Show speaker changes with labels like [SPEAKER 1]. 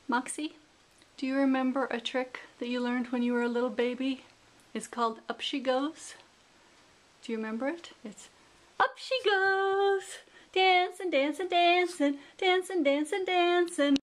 [SPEAKER 1] Moxie, do you remember a trick that you learned when you were a little baby? It's called Up She Goes. Do you remember it? It's up she goes, dancing, dancing, dancing, dancing, dancing, dancing.